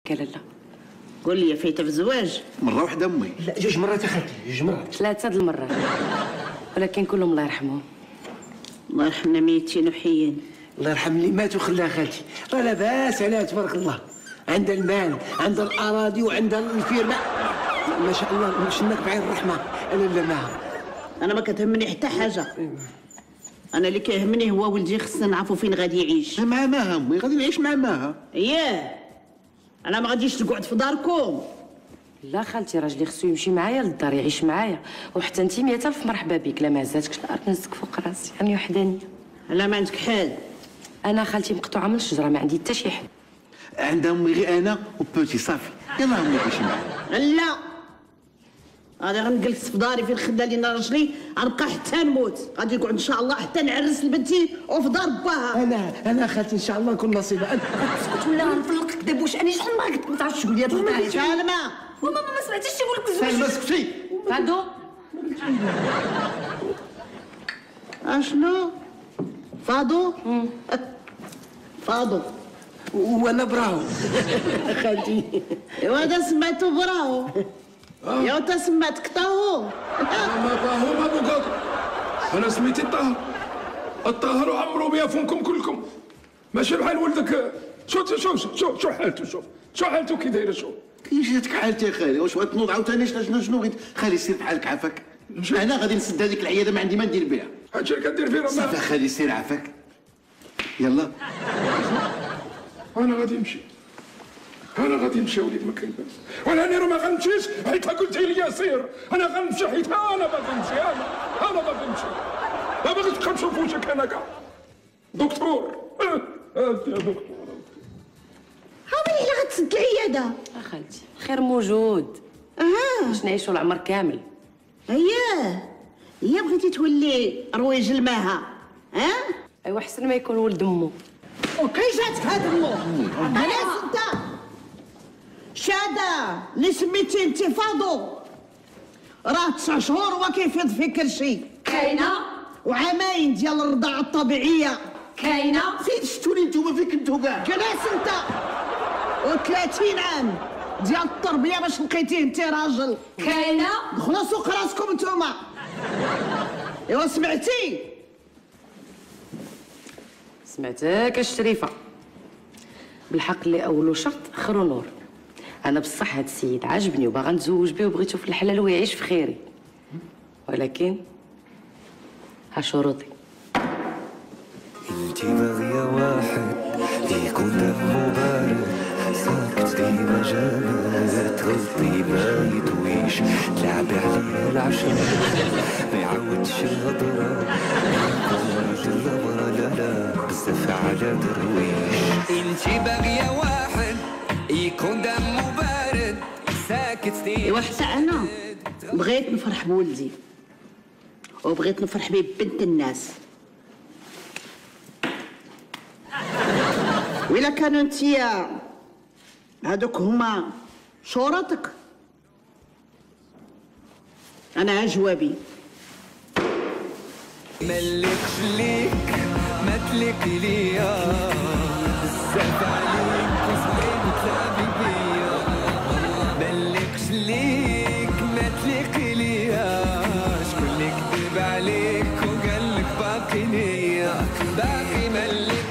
قال لا. قول لي فايته في الزواج؟ مره واحده امي. لا 2 مرات اخاتي، 2 مرات. 3 المرات، ولكن كلهم الله يرحمهم. الله يرحمنا ميتين وحيين. الله يرحم اللي مات وخلاها خالتي، راه لاباس عليها تبارك الله، عندها المال، عندها الاراضي وعندها الفيرما، ما شاء الله مشناك بعين الرحمه. انا لا معها، انا ما كتهمني حتى حاجه. انا اللي كيهمني هو ولدي، خصنا نعرفوا فين غادي يعيش. مع ماها امي، غادي نعيش مع ماها. اياه انا ما غاديش تقعد في داركم. لا خالتي، راجلي خصو يمشي معايا للدار يعيش معايا، وحتى انت 100 ألف مرحبا بك. لا ما هزاتكش الارض نزك فوق راسي، راني وحدانيه. لا ما عندك حال. انا خالتي مقطوعه من الشجره، ما عندي حتى شي حد. عندها امي غير انا وبوتي صافي. يلا امي ماشي معايا. لا انا غنجلس في داري في الخده اللي انا راجلي، غنبقى حتى نموت. غادي نقعد ان شاء الله حتى نعرس لبنتي وفي دار باها. انا خالتي ان شاء الله نكون نصيبه. اسكت ولا غنفلقك دابا. واش انا شحال ما قلت ما تعرفش تقول لي سالمه وماما ما سمعتيش تيقول لك الزواج. سالمه اسكتي. فادو اشنو فاضو؟ فاضو وانا براو خالتي. ايوا هذا سمعتو براو. يا انت سمعتك طاهو. ما طاهر ما بقاك. انا سميتي الطاهر. الطاهر عمرو بيافونكم كلكم، ماشي بحال ولدك. شو حالته، شو حالته كي دايره. شو كيفاش جاتك حالتي يا خالي؟ واش بغيت تنوض عاوتاني؟ شنو بغيت؟ خالي سير بحالك عافاك. انا غادي نسد هذيك العياده، ما عندي ما ندير بها. هادشي اللي كدير فيه صافي راه. خالي سير عافاك. يلا انا غادي نمشي، وليد ما كاين باس. وانا راه ما غنمشيش حيت قلتي لي سير. انا غنمشي حيت انا باغي نمشي. انا باغي نمشي. ما باغيش تبقى نشوف وجهك انا كاع دكتور. يا دكتور هاولي اللي غتسد العياده. خالتي خير موجود. باش نعيشوا العمر كامل. اياه بغيتي تولي رويج الماها. ايوا حسن ما يكون ولد امو. وكي جاتك هاد امو؟ خلاص انت شاده اللي سميتي انت فاضو، راه 9 شهور وكيفيض فيك كلشي. كاينه وعامين ديال الرضاعه الطبيعيه. كاينه. فين شفتوني نتوما؟ فين كنتو كاع؟ جلاس انت. و30 عام ديال التربيه باش لقيتيه انت راجل. كاينه. دخلوا سوق راسكم نتوما. ايوا سمعتي؟ سمعتك الشريفه. بالحق اللي اولو شرط اخرو نور. انا بصح هاد السيد عاجبني وباغا نتزوج به وبغيتو في الحلال ويعيش في خيري، ولكن ها شروطي. انتي باغية واحد يكون دمو بارد، ساكت ديما جامد، غلطي ما يدويش، تلعبي عليه العشاء ما يعاودش الهضرة، يقولش الهضرة لا بزاف على درويش. انتي باغية واحد يكون دمو بارد، ساكت ديما. ايوا حتى انا بغيت نفرح بولدي وبغيت نفرح ببنت الناس. وإلا كانوا انتيا هادوك هما شروطك، انا جوابي. ملكش ليك ما تلكي ليا، بزاف عليك وصعيب تلعبي بيا. ملكش ليك ما تلكي ليا، شكون اللي كذب عليك وقالك باقي ليا، باقي ملك.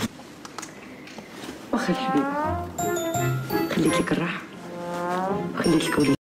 واخا الحبيب، خليت لك الراحه وخليت لك وليدك.